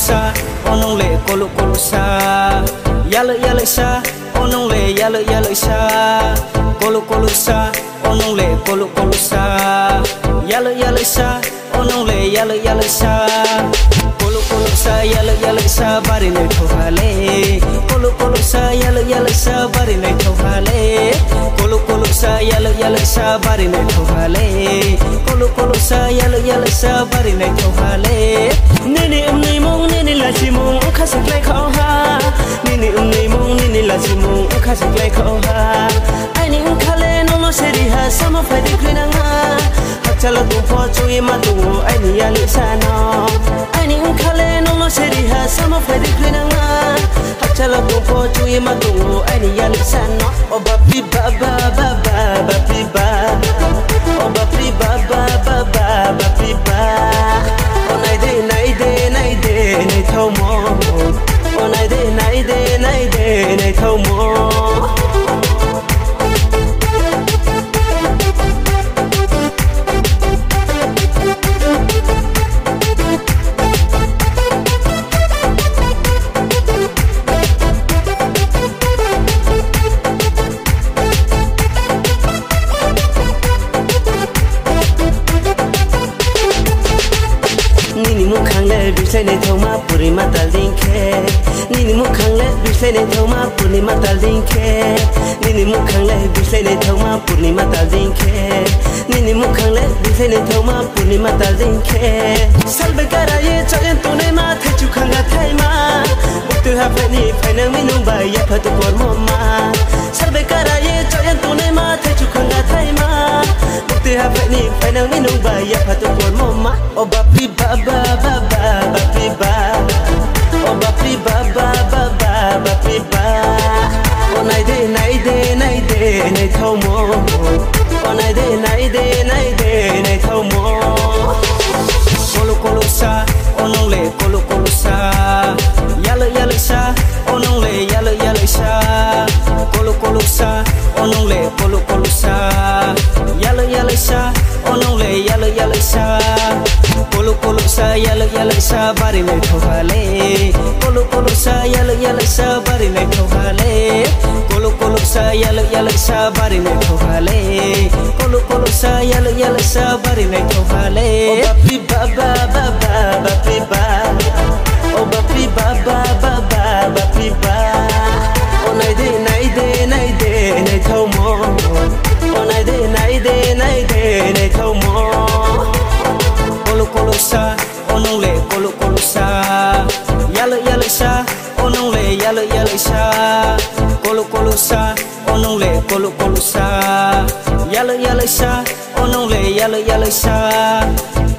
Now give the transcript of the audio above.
sa onong le kolu sa yale sa onong le yale sa kolu sa onong le kolu sa yale sa onong le yale sa kolu sa yale sa bari ne thole kolu sa yale sa bari ne thole kolu sa yale sa bari ne thole kolu sa yale sa bari ne thole nene umnei mong nene la simong khasak lai khau ha nene umnei mong nene la simong khasak lai khau ha ani khale no no seri ha sama fadi krinanga hachala tu pho chui ma tu ani yale sana ani khale no no seri ha sama fadi krinanga hachala tu pho chui ma tu ani yale sana o bapi ba ba ba ba bapi ba o bapi ba ba ba ba bapi ba o nai de nei thau mo o nai de nei thau mo nini mukhang le bisle ne thoma puri matal dinkhe nini mukhang le bisle ne thoma puri matal dinkhe nini mukhang le bisle ne thoma puri matal dinkhe nini mukhang le bisle ne thoma puri matal dinkhe salbe karaye chayen tune ma thechu khanga thaima uktu ha phani phaina minu ba ya phatu por mama salbe karaye chayen tune ma thechu khanga thaima uktu ha phani phaina minu ba ya phatu por mama o bapi ba ba ba ba bapi ba o bapi ba ba ba ba bapi ba o nai de nei thau mo o nai de nei thau mo kolu sa onong le kolu sa yale sa onong le yale sa kolu sa onong le kolu sa yale sa onong le yale sa kolu sa yale sa bari ne thole kolu sa yale sa bari ne thole kolu sa yale sa bari ne thole kolu sa yale sa bari ne thole o bapi ba ba ba ba bapi ba o bapi ba ba ba ba bapi ba o nai de nei thau mo o nai de nei thau mo kolu sa onong le kolu sa yale sa onong le yale sa kolu sa onong le kolu sa yale sa onong le yale sa